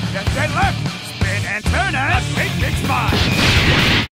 Then left. Spin and turn and the picnic's mine.